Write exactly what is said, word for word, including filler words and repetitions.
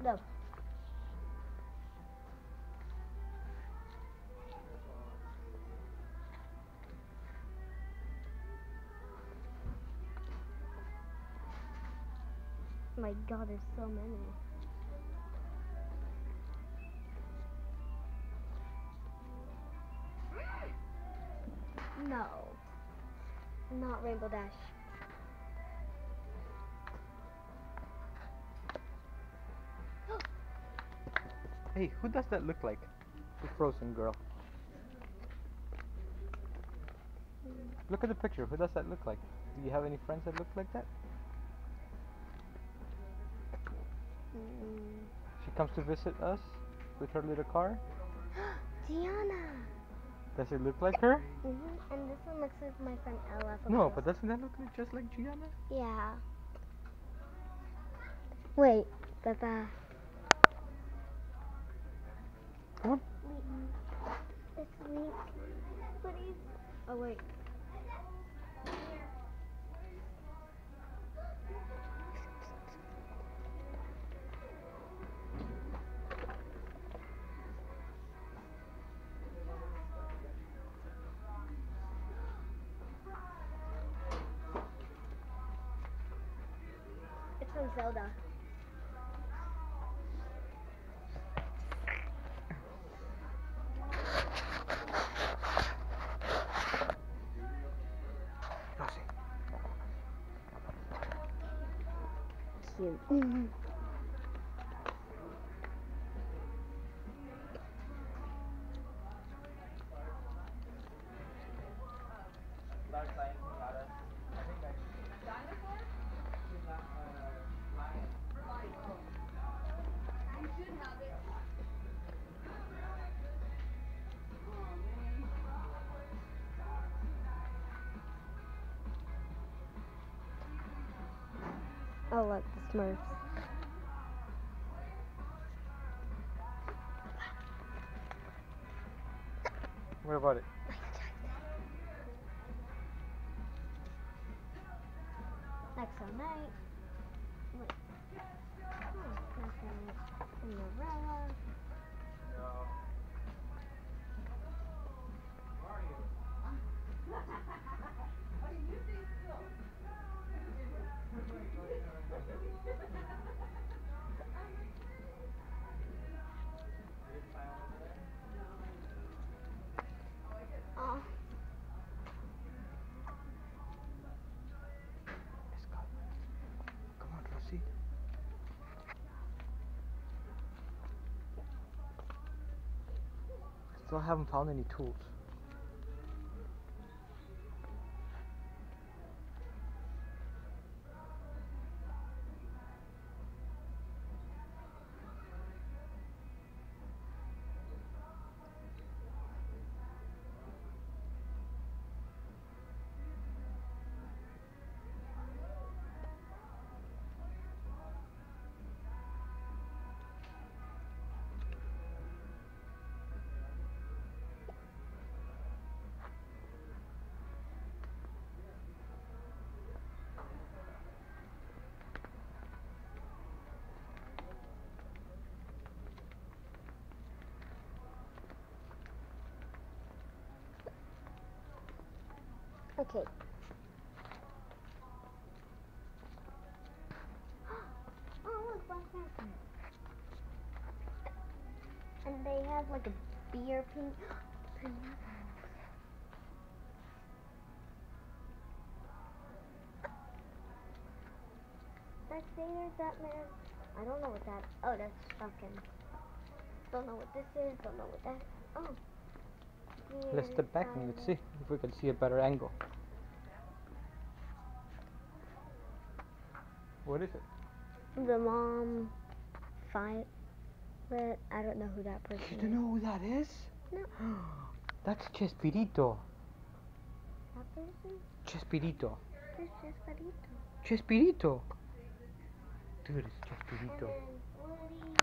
Go. My God, there's so many. No. Not Rainbow Dash. Hey, who does that look like? The frozen girl. Look at the picture. Who does that look like? Do you have any friends that look like that? Mm. She comes to visit us with her little car. Gianna. Does it look like her? Mm-hmm. And this one looks like my friend Ella. From No, Ella. but doesn't that look like just like Gianna? Yeah. Wait, Papa. Come on. It's weak. Please. Oh wait. It's from Zelda. Rosie. Cute. Mm-hmm. Oh look, the Smurfs. What about it? Next on night. Wait. Hmm, next on night. Cinderella. Oh. Let's go. Come on, Rosie. Still haven't found any tools. Okay. Oh look, Black Panther. And they have like a beer pink. Darth Vader, Batman. I don't know what that. Oh, that's Falcon. Don't know what this is. Don't know what that. Oh. Let's step back and let's see if we can see a better angle. What is it? The mom fight, but I don't know who that person You is. don't know who that is? No. That's Chespirito. That person? Chespirito. Who's Chespirito? Chespirito. Dude, it's Chespirito. And then Woody.